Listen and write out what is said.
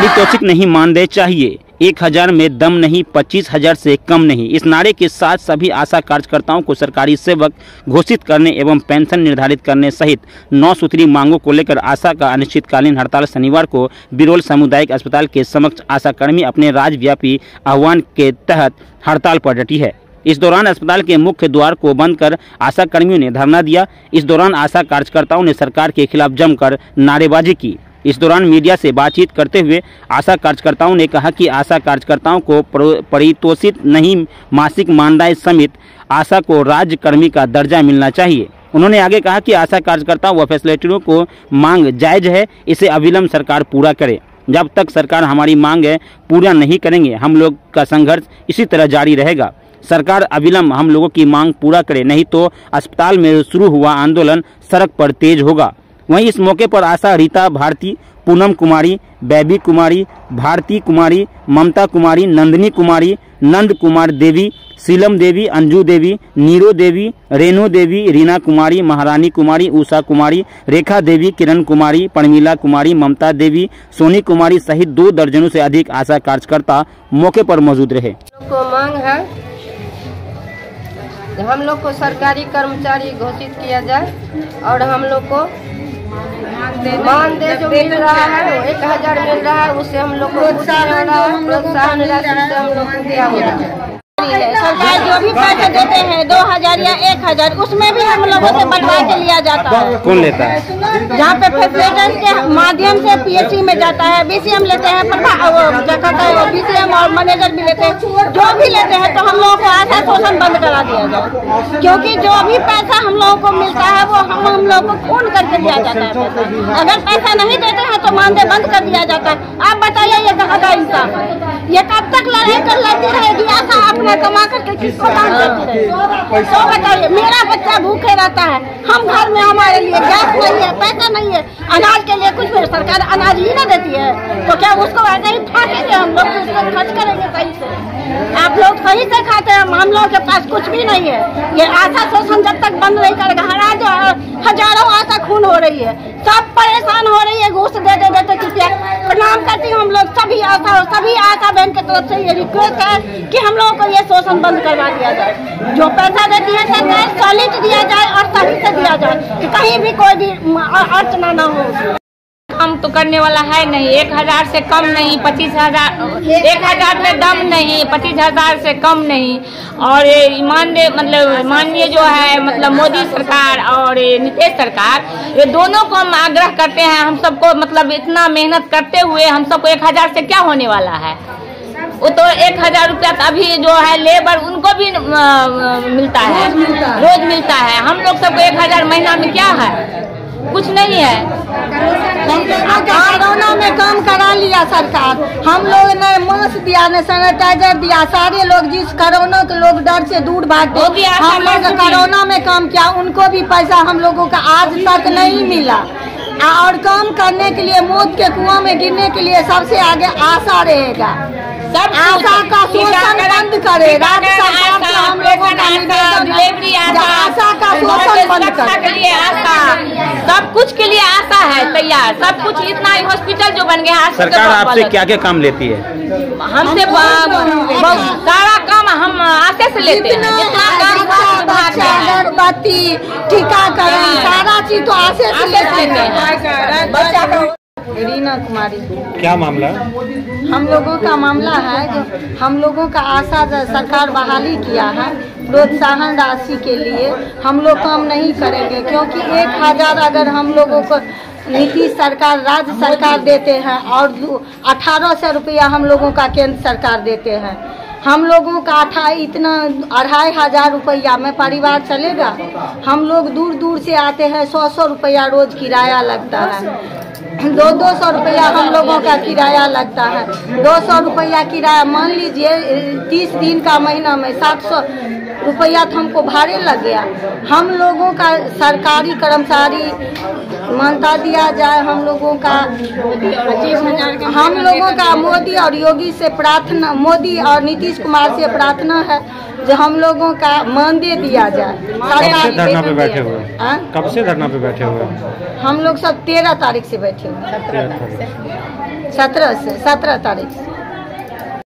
पारितोषिक नहीं मानदेय चाहिए, 1000 में दम नहीं, 25,000 से कम नहीं। इस नारे के साथ सभी आशा कार्यकर्ताओं को सरकारी सेवक घोषित करने एवं पेंशन निर्धारित करने सहित 9 सूत्री मांगों को लेकर आशा का अनिश्चितकालीन हड़ताल शनिवार को बिरोल सामुदायिक अस्पताल के समक्ष आशा कर्मी अपने राज्यव्यापी आह्वान के तहत हड़ताल पर डटी है। इस दौरान अस्पताल के मुख्य द्वार को बंद कर आशा कर्मियों ने धरना दिया। इस दौरान आशा कार्यकर्ताओं ने सरकार के खिलाफ जमकर नारेबाजी की। इस दौरान मीडिया से बातचीत करते हुए आशा कार्यकर्ताओं ने कहा कि आशा कार्यकर्ताओं को पारितोषिक नहीं, मासिक मानदेय समेत आशा को राज्य कर्मी का दर्जा मिलना चाहिए। उन्होंने आगे कहा कि आशा कार्यकर्ताओं व फैसिलिटियों को मांग जायज है, इसे अविलंब सरकार पूरा करे। जब तक सरकार हमारी मांग पूरा नहीं करेंगे, हम लोग का संघर्ष इसी तरह जारी रहेगा। सरकार अविलंब हम लोगों की मांग पूरा करे, नहीं तो अस्पताल में शुरू हुआ आंदोलन सड़क पर तेज होगा। वहीं इस मौके पर आशा रीता भारती, पूनम कुमारी, बेबी कुमारी, भारती कुमारी, ममता कुमारी, नंदिनी कुमारी, नंद कुमार देवी, सीलम देवी, अंजू देवी, नीरो देवी, रेणु देवी, रीना कुमारी, महारानी कुमारी, उषा कुमारी, रेखा देवी, किरण कुमारी, परमीला कुमारी, ममता देवी, सोनी कुमारी सहित 2 दर्जनों से अधिक आशा कार्यकर्ता मौके पर मौजूद रहे। मांग है हम लोग को सरकारी कर्मचारी घोषित किया जाए और हम लोग को मानदेय जो मिल रहा है वो 1000 मिल रहा है, उससे हम लोग को प्रोत्साहन राशि से हम लोग को क्या हो रहा है। सरकार जो भी पैसे देते हैं 2000 या 1000 उसमें भी हम लोगों से बढ़वा के लिया जाता है। कौन लेता है? जहाँ पे फैसिलिटी के माध्यम से पीएचसी में जाता है, बीसीएम लेते हैं, बीसीएम और मैनेजर भी लेते हैं। जो भी लेते हैं तो हम लोगों को आशा शोषण बंद करा दिया जाए, क्योंकि जो भी पैसा हम लोगों को मिलता है वो हम लोगों को खून करके दिया जाता है। अगर पैसा नहीं देते हैं तो मानदेय बंद कर दिया जाता है। आप बताइए ये कहाँ का इंसाफ है? ये कब तक लड़ाई कर लेती रहेगी? आशा अपने कमा करके किसको दान करती रहेगी? तो बताइए, मेरा बच्चा भूखे रहता है, हम घर में हमारे लिए गैस नहीं है, पैसा नहीं है, अनाज के लिए कुछ भी सरकार अनाज ही ना देती है, तो क्या उसको ऐसे ही फाँकेंगे? हम लोग उसको खर्च करेंगे सही से? आप लोग सही से खाते हैं, हम लोगों के पास कुछ भी नहीं है। ये आशा शोषण जब तक बंद नहीं करेगा, हजारों आशा खून हो रही है, सब परेशान हो रही है। घूस दे देते कृपया प्रणाम करती हूँ हम लोग सभी आशा बहन की तरफ से ये रिक्वेस्ट है कि हम लोगों को ये शोषण बंद करवा दिया जाए। जो पैसा देती है सरकार सॉलिड दिया जाए और सही से दिया जाए, कि कहीं भी कोई भी अर्चना न हो। हम तो करने वाला है नहीं, 1000 से कम नहीं, 25,000, 1000 में दम नहीं, 25,000 से कम नहीं। और माननीय जो है मतलब मोदी सरकार और नीतीश सरकार, ये दोनों को हम आग्रह करते हैं। हम सबको मतलब इतना मेहनत करते हुए हम सबको 1000 से क्या होने वाला है? वो तो 1000 रुपया अभी जो है लेबर उनको भी मिलता है, रोज मिलता है। हम लोग सबको 1000 महीना में क्या है? कुछ नहीं है। कोरोना में काम करा लिया सरकार, हम लोग ने मास्क दिया, ने सैनिटाइजर दिया, सारे लोग जिस कोरोना के लोग डर से दूर भागते, हम लोग कोरोना में काम किया, उनको भी पैसा हम लोगों का आज तक नहीं मिला। और काम करने के लिए मौत के कुआं में गिरने के लिए सबसे आगे आशा रहेगा। आशा का शोषण बंद करे, राज्य सरकार से हम लोगों का निवेदन है, आशा का शोषण बंद करे। सब कुछ के लिए आशा है तैयार, सब कुछ। इतना हॉस्पिटल जो बन गया, सरकार आपसे क्या क्या काम लेती है? हमसे सारा काम हम आशा से लेते हैं। अगरबत्ती, टीकाकरण, सारा चीज तो आशा से लेते हैं। रीना कुमारी। क्या मामला? हम लोगों का मामला है जो हम लोगों का आशा सरकार बहाली किया है प्रोत्साहन राशि के लिए, हम लोग काम नहीं करेंगे, क्योंकि 1000 अगर हम लोगों को नीतीश सरकार राज्य सरकार देते हैं और 1800 रुपया हम लोगों का केंद्र सरकार देते हैं। हम लोगों का 2500 रुपया में परिवार चलेगा? हम लोग दूर दूर से आते हैं, 100 रुपया रोज किराया लगता है, 200 रुपया हम लोगों का किराया लगता है। 200 रुपया किराया, मान लीजिए 30 दिन का महीना में 700 रुपया तो हमको भाड़े लग गया। हम लोगों का सरकारी कर्मचारी मानता दिया जाए। हम लोगों का मोदी और योगी से प्रार्थना, मोदी और नीतीश कुमार से प्रार्थना है जो हम लोगों का मानदेय दिया जाए। सरकार धरना पे बैठे हुए? कब से धरना पे बैठे हुए? हम लोग सब 13 तारीख से बैठे हुए। 17 तारीख।